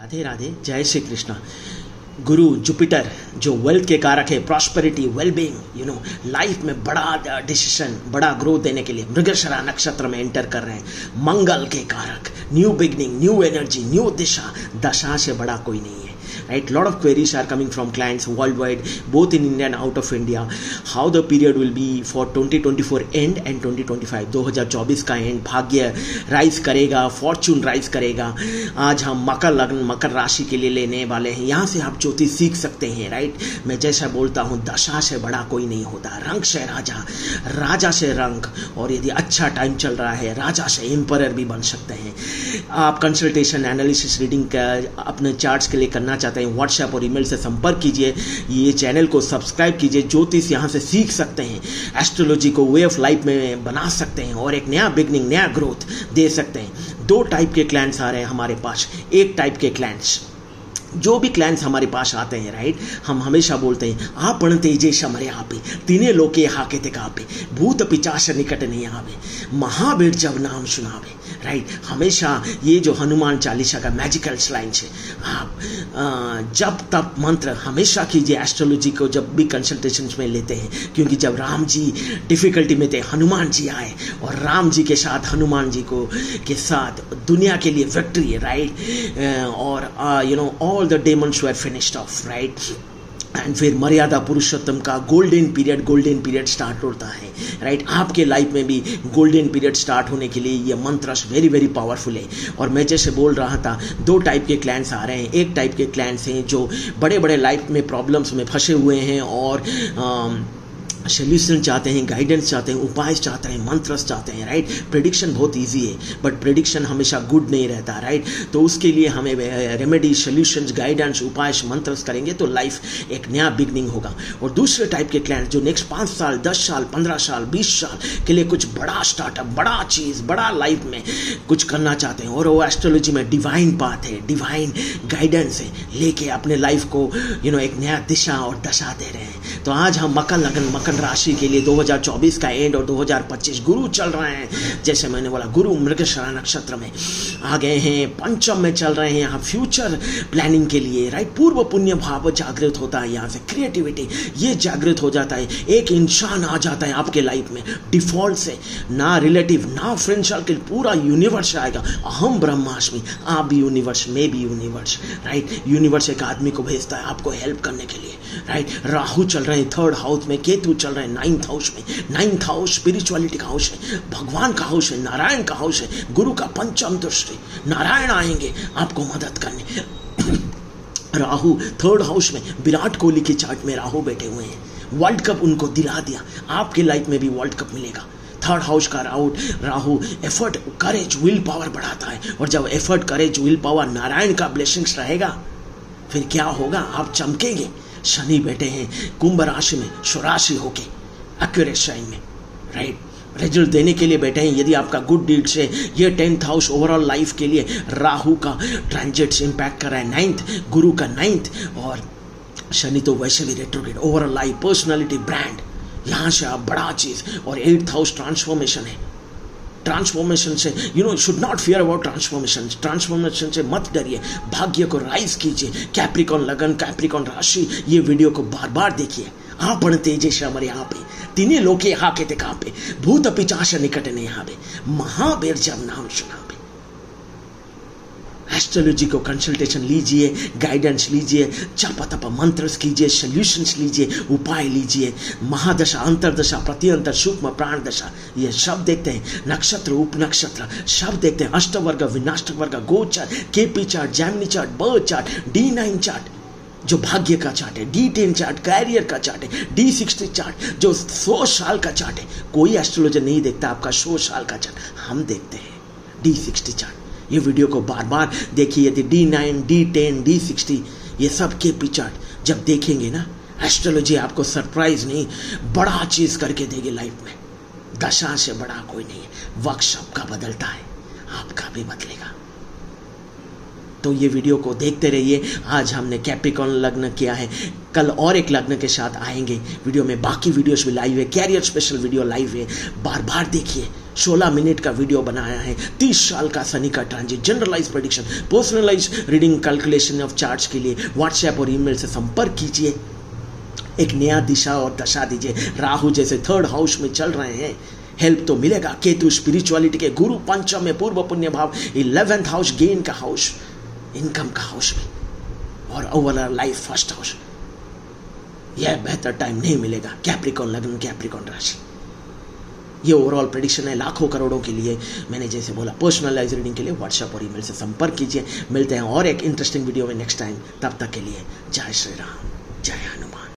राधे राधे, जय श्री कृष्ण। गुरु जुपिटर जो वेल्थ के कारक है, प्रॉस्पेरिटी, वेलबींग, लाइफ में बड़ा डिसीजन, बड़ा ग्रोथ देने के लिए मृगशिरा नक्षत्र में एंटर कर रहे हैं। मंगल के कारक, new beginning, new energy, new दिशा, दशा से बड़ा कोई नहीं है। Right, lot of queries are coming from clients worldwide, both in India and out of India. How the period will be for 2024 end and 2025. 2024 का एंड, भाग्य राइज करेगा, फॉर्चून राइज करेगा। आज हम मकर लग्न, मकर राशि के लिए लेने वाले हैं। यहाँ से आप ज्योतिष सीख सकते हैं। राइट, मैं जैसा बोलता हूँ, दशा से बड़ा कोई नहीं होता। रंग से राजा, राजा से रंग, और यदि अच्छा टाइम चल रहा है, राजा से एम्परर भी बन सकते हैं। आप कंसल्टेशन, एनालिसिस, रीडिंग का अपने चार्ट्स के लिए करना चाहते हैं, व्हाट्सएप और ईमेल से संपर्क कीजिए। ये चैनल को सब्सक्राइब कीजिए। ज्योतिष यहाँ से सीख सकते हैं, एस्ट्रोलॉजी को वे ऑफ लाइफ में बना सकते हैं और एक नया बिगनिंग, नया ग्रोथ दे सकते हैं। दो टाइप के क्लाइंट्स आ रहे हैं हमारे पास। एक टाइप के क्लाइंट्स, जो भी क्लाइंट्स हमारे पास आते हैं, राइट, हम हमेशा बोलते हैं आपण तेजेश मरे आपे, तीने लोके हाके ते कापे, भूत पिचाश निकट नहीं आवे, महावीर जब नाम सुनावे। राइट, हमेशा ये जो हनुमान चालीसा का मैजिकल लाइन्स है, आप जब तब मंत्र हमेशा कीजिए एस्ट्रोलॉजी को जब भी कंसल्टेशन में लेते हैं, क्योंकि जब राम जी डिफिकल्टी में थे, हनुमान जी आए और राम जी के साथ, हनुमान जी को के साथ दुनिया के लिए विक्ट्री है। राइट, और all the demons were finished off. Right, and फिर मर्यादा पुरुषोत्तम का गोल्डन पीरियड स्टार्ट होता है। राइट, आपके लाइफ में भी गोल्डन पीरियड स्टार्ट होने के लिए ये मंत्र वेरी वेरी पावरफुल है। और मैं जैसे बोल रहा था, दो टाइप के क्लाइंट्स आ रहे हैं। एक टाइप के क्लाइंट्स हैं जो बड़े बड़े लाइफ में प्रॉब्लम्स में फंसे हुए हैं और सोल्यूशन चाहते हैं, गाइडेंस चाहते हैं, उपाय चाहते हैं, मंत्र चाहते हैं। राइट, प्रेडिक्शन बहुत इजी है, बट प्रेडिक्शन हमेशा गुड नहीं रहता। राइट, तो उसके लिए हमें रेमेडी, सोल्यूशंस, गाइडेंस, उपाय, मंत्र करेंगे तो लाइफ एक नया बिगनिंग होगा। और दूसरे टाइप के क्लाइंट जो नेक्स्ट 5 साल, 10 साल, 15 साल, 20 साल के लिए कुछ बड़ा स्टार्टअप, बड़ा चीज़, बड़ा लाइफ में कुछ करना चाहते हैं, और वो एस्ट्रोलॉजी में डिवाइन पाथ है, डिवाइन गाइडेंस है, लेके अपने लाइफ को एक नया दिशा और दशा दे रहे हैं। तो आज हम मकर लग्न, मकर राशि के लिए 2024 का एंड और 2025 गुरु चल रहे हैं। जैसे मैंने बोला, गुरु मृगशिरा नक्षत्र में आ गए हैं, पंचम में चल रहे हैं। यहाँ फ्यूचर प्लानिंग के लिए, राइट, पूर्व पुण्य भाव जागृत होता है। यहाँ से क्रिएटिविटी ये जागृत हो जाता है। एक इंसान आ जाता है आपके लाइफ में डिफॉल्ट से, ना रिलेटिव, ना फ्रेंड सर्कल, पूरा यूनिवर्स आएगा। अहम ब्रह्मास्मि, आप भी यूनिवर्स, मैं भी यूनिवर्स। राइट, यूनिवर्स एक आदमी को भेजता है आपको हेल्प करने के लिए। राइट, राहु चल रहे हैं 3rd हाउस में, केतु चल रहे हैं 9th हाउस में। 9th हाउस स्पिरिचुअलिटी का हाउस है, भगवान का हाउस है, नारायण का हाउस है। गुरु का पंचम दृष्टि, नारायण आएंगे आपको मदद करने। राहु 3rd हाउस में, विराट कोहली के चार्ट में राहु बैठे हुए हैं। वर्ल्ड कप उनको दिला दिया, आपके लाइफ में भी वर्ल्ड कप मिलेगा। 3rd हाउस का Rahu effort, courage, will power बढ़ाता है। और जब effort, courage, will power, Narayan का ब्लेसिंग्स रहेगा, फिर क्या होगा, आप चमकेंगे। शनि बैठे हैं कुंभ राशि में, स्वराशि होके एक्यूरेट साइन में। राइट, रिजल्ट देने के लिए बैठे हैं। यदि आपका गुड डीड से ये 10th हाउस ओवरऑल लाइफ के लिए राहु का ट्रांजिट्स इंपैक्ट कर रहा है। 9th, गुरु का 9th, और शनि तो वैसे भी retrograde. Overall life, personality, brand, यहाँ से आप बड़ा चीज। और 8th हाउस ट्रांसफॉर्मेशन है। ट्रांसफॉर्मेशन से should not fear about transformation. Transformation से मत डरिए, भाग्य को राइज कीजिए। कैप्रिकॉन लगन, कैप्रिकॉन राशि, ये वीडियो को बार बार देखिए। आपण तेजेश मरे आपे, तीने लोके हाके ते कापे, भूत पिचाश निकट नहीं आवे, महावीर जब नाम सुनावे। एस्ट्रोलॉजी को कंसल्टेशन लीजिए, गाइडेंस लीजिए, जप तप मंत्र कीजिए, सोल्यूशंस लीजिए, उपाय लीजिए। महादशा, अंतरदशा, प्रत्यंतर, सूक्ष्म प्राण दशा, ये सब देखते हैं। नक्षत्र, उपनक्षत्र सब देखते हैं। अष्टवर्ग, विनाष्टवर्ग, गोचर, KP chart, Jaimini chart, birth chart, D9 chart जो भाग्य का चार्ट है, D10 चार्ट कैरियर का चार्ट है, D60 चार्ट जो 100 साल का चार्ट है। कोई एस्ट्रोलॉजर नहीं देखता आपका 100 साल का चार्ट, हम देखते हैं D60 चार्ट। ये वीडियो को बार बार देखिए। यदि D9, D10, D60 ये सब केपी चार्ट जब देखेंगे ना, एस्ट्रोलॉजी आपको सरप्राइज नहीं, बड़ा चीज करके देगी लाइफ में। दशा से बड़ा कोई नहीं है। वक्त सबका बदलता है, आपका भी बदलेगा। तो ये वीडियो को देखते रहिए। आज हमने कैप्रिकॉर्न लग्न किया है, कल और एक लग्न के साथ आएंगे वीडियो में। बाकी वीडियोस भी लाइव है, कैरियर स्पेशल वीडियो लाइव है, बार बार देखिए। 16 मिनट का वीडियो बनाया है। 30 साल का शनि का transit, generalize prediction, personalize reading, calculation of charts के लिए व्हाट्सएप और ईमेल से संपर्क कीजिए। एक नया दिशा और दशा दीजिए। राहु जैसे 3rd हाउस में चल रहे हैं, हेल्प तो मिलेगा। केतु स्पिरिचुअलिटी के गुरु पंचम में, पूर्व पुण्य भाव 11th हाउस, गेन का हाउस, इनकम का हाउस भी, और ओवरऑल लाइफ फर्स्ट हाउस। यह बेहतर टाइम नहीं मिलेगा। कैप्रिकॉर्न लग्न, कैप्रिकॉर्न राशि, ये ओवरऑल प्रेडिक्शन है लाखों करोड़ों के लिए। मैंने जैसे बोला, पर्सनलाइज रीडिंग के लिए व्हाट्सएप और ईमेल से संपर्क कीजिए। मिलते हैं और एक इंटरेस्टिंग वीडियो में नेक्स्ट टाइम। तब तक के लिए जय श्री राम, जय हनुमान।